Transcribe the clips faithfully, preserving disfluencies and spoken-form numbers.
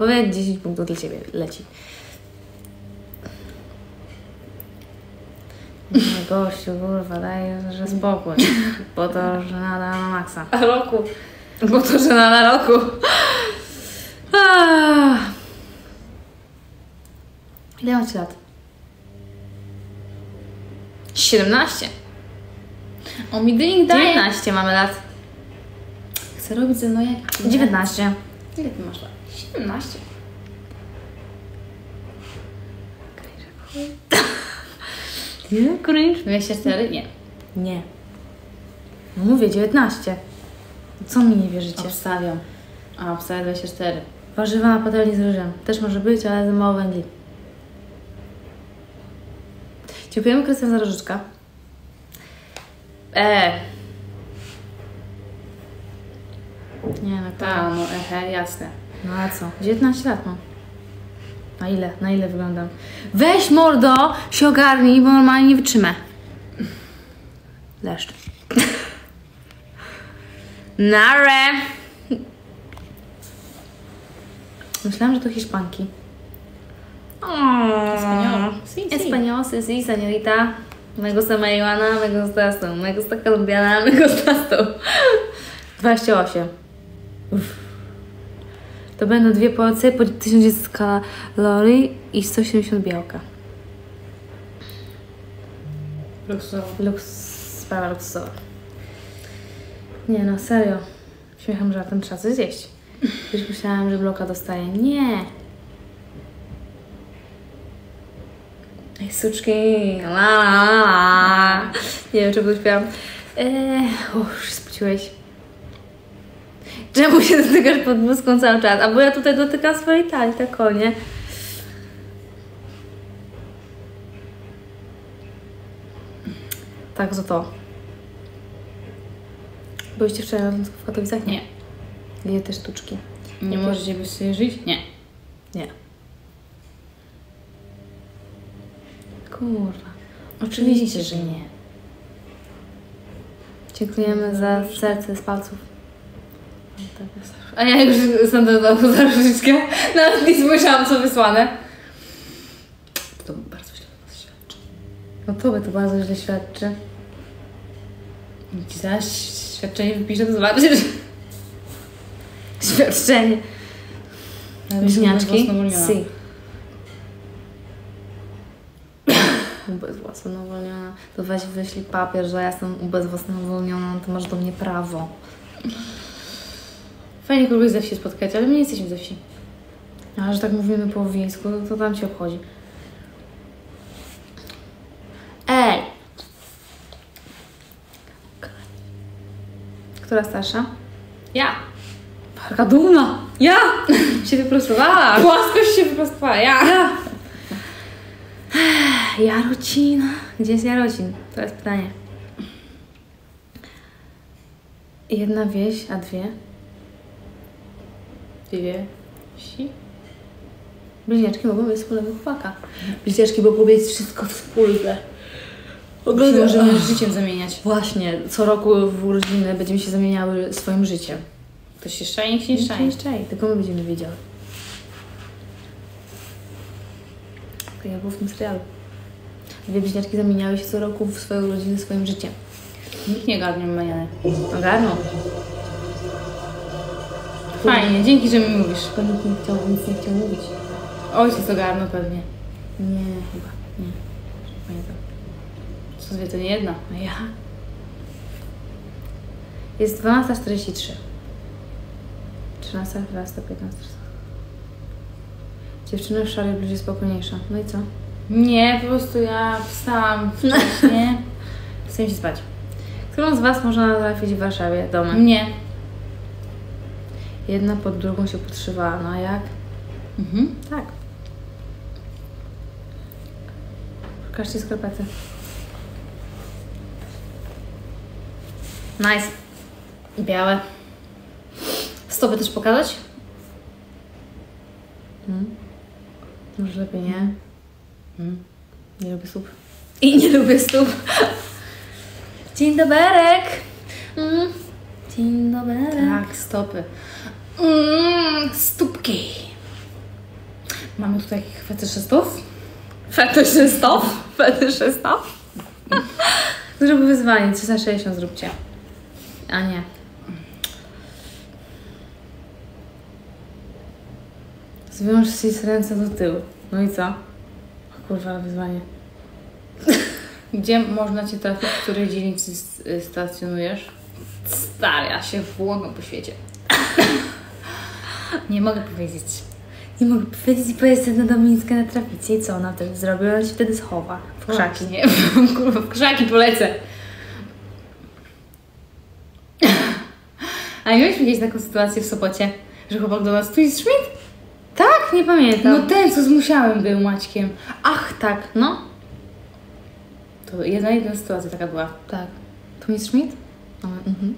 Powiedz, dziesięć punktów dla Ciebie leci. No, gościu, kurwa, daj, że spokój. Bo to żenada na maksa. A roku? Bo to żenada na roku. Ah. Ile macie lat? siedemnaście. O mi drink daje. dziewiętnaście mamy lat. Chcę robić ze mną jak... dziewiętnaście. Ile ty masz lat? siedemnaście. Nie, cringe. dwieście cztery? Nie. Nie. No mówię, dziewiętnaście. Co mi nie wierzycie? Obstawiam. A, obstawiam dwadzieścia cztery. Warzywa na patelni z ryżem. Też może być, ale za mało węgli. Dziękujemy, Krystian, za różyczka. E. Nie, no to... Ta, no ehe, jasne. No a co? dziewiętnaście lat mam. Na ile? Na ile wyglądam? Weź, mordo, się ogarnij, bo normalnie nie wytrzymę. Leszcz. Nare! Myślałam, że to Hiszpanki. Español. Sí, sí. Español, sí, sí, señorita. Me gusta marihuana, me gusta esto, me gusta colombiana, me gusta esto. dwadzieścia osiem. Uff. To będą dwie porcje po tysiąc dziewięćset kalorii i sto siedemdziesiąt białka. Luksusowo. Luks, sprawa luksusowa. Nie no, serio. Śmiechem, żartem trzeba coś zjeść. Już myślałam, że bloka dostaję. Nie. Ej, suczki. La, la, la, la. Nie wiem, czego śpiewam. Eee, uff, się spociłeś. Czemu się dotykasz pod bluzką cały czas? A bo ja tutaj dotykam swojej talii, tak o nie. Tak, za to. Byliście wczoraj na lotnisku w Katowicach? Nie. Ile te sztuczki? Nie Jakie? możecie byś sobie żyć? Nie. Nie. Kurwa. Oczywiście, że nie. Dziękujemy za serce z palców. A ja już jestem do domu za różyczkę. Nawet nie spojrzałam, co wysłane. To bardzo źle nas świadczy. No to by to bardzo źle świadczy. Ci zaraz świadczenie wypiszę, to zobaczysz. Świadczenie. Bliźniaczki. Si. Ubezwłasnowolniona. To weź wyślij papier, że ja jestem ubezwłasnowolniona, to masz do mnie prawo. Fajnie kogoś ze wsi spotkać, ale my nie jesteśmy ze wsi. A że tak mówimy po wiejsku, to tam cię obchodzi. Ej! Która starsza? Ja! Taka dumna! Ja! Się wyprostowała! Płaskość się wyprostowała, ja! Ja! Jarocin. Gdzie jest Jarocin? To jest pytanie. Jedna wieś, a dwie? Dwie wsi? Bliźniaczki mogą mieć wspólnego chłopaka. Bliźniaczki mogą mieć wszystko wspólne. Się możemy życiem zamieniać. Właśnie, co roku w urodziny będziemy się zamieniały swoim życiem. Ktoś się szczai, nikt się nie Nikt się szczai. nie szczai, tylko my będziemy wiedziały. Tak jak było w tym serialu. Dwie bliźniaczki zamieniały się co roku w swoje urodziny swoim życiem. Nikt nie garnie maniany. Ogarną. Fajnie, dzięki, że mi mówisz. Tylko nikt nie chciał, nic nie chciał mówić. Ojciec ogarnął pewnie. Nie, chyba. Nie. Pamiętam. Co wie, to nie jedna. A ja? Jest dwunasta czterdzieści trzy. trzynasta, czternasta, piętnasta. Dziewczyna w szarej bluzie spokojniejsza. No i co? Nie, po prostu ja wstałam wcześniej. Chcę mi się spać. Którą z Was można trafić w Warszawie domem? Nie. Jedna pod drugą się podszywała. No a jak? Mhm. Tak. Pokażcie skarpety. Nice. Białe. Stopy też pokazać? Hmm? Może lepiej nie. Hmm. Nie lubię stóp. I nie lubię stóp. Dzień doberek. Mm. Dzień doberek. Tak, stopy. Mm, stópki. Mamy tutaj takich fetyszystów. Fetyszystów? Fetyszystów? Zrób wyzwanie, trzysta sześćdziesiąt zróbcie. A nie. Zwiąż się ręce do tyłu. No i co? O kurwa, wyzwanie. Gdzie można Cię trafić, w której dzielnicy stacjonujesz? Stary, ja się włąkam po świecie. Nie mogę powiedzieć. Nie mogę powiedzieć i powiedzieć na Dominiczkę na traficie i co ona wtedy zrobi? Ona się wtedy schowa w krzaki. Nie, kurwa, w krzaki polecę. A mieliśmy gdzieś taką sytuację w Sopocie, że chłopak do nas, tu jest Schmidt? Tak? Nie pamiętam. No ten, co z Musiałem był Maćkiem. Ach, tak, no. To jedna, jedna sytuacja taka była. Tak. To mistrz Schmidt? No, mhm.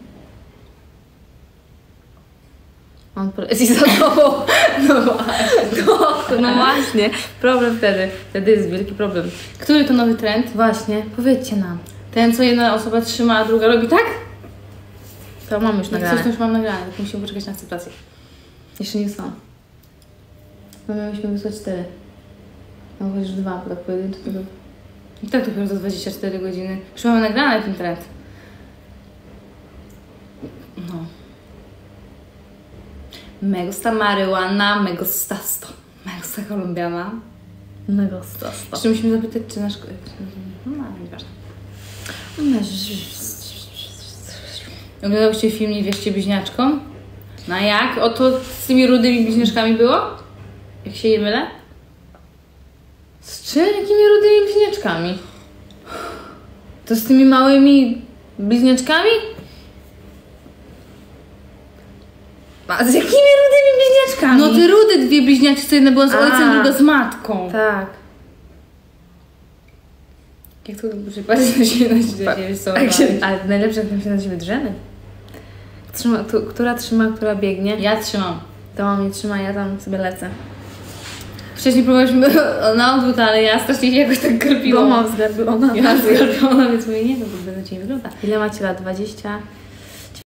On poleci za tobą. No właśnie. No, no właśnie. Problem wtedy. Wtedy jest wielki problem. Który to nowy trend? Właśnie, powiedzcie nam. Ten, co jedna osoba trzyma, a druga robi tak? To mam już Jak nagrane. coś, to już mam nagrane, tak musimy poczekać na akceptację. Jeszcze nie są. No mieliśmy wysłać cztery. No chociaż dwa, bo tak pojedynczy to... I tak dopiero za dwadzieścia cztery godziny. Już mamy nagrane ten trend. No. Me gusta marihuana, me gusta sto. Me gusta colombiana. Mego stosto. Jeszcze musimy zapytać, czy nasz... No, nieważne. Oglądałyście film Nie wierzcie bliźniaczkom? No jak? O to z tymi rudymi bliźniaczkami było? Jak się nie mylę? Z czym? Jakimi rudymi bliźniaczkami? To z tymi małymi bliźniaczkami? A z jakimi rudymi bliźniaczkami? No te rudy dwie bliźniaczki, co jedna była z A. ojcem, druga z matką. Tak. Jak to muszę patrzeć na siebie, na siebie, Tak. wiesz co? Jak się, ale najlepsze, jak tam się na siebie drzemy. Trzyma, tu, która trzyma, która biegnie. Ja trzymam. To mam nie trzyma, ja tam sobie lecę. Wcześniej próbowaliśmy na odwrót, ale ja strasznie się jakoś tak Bo garbiłam. mam zgarbiona. Ja zgarbiona, więc mówię, nie, to będę na ciebie wygląda. Ile macie lat? dwadzieścia?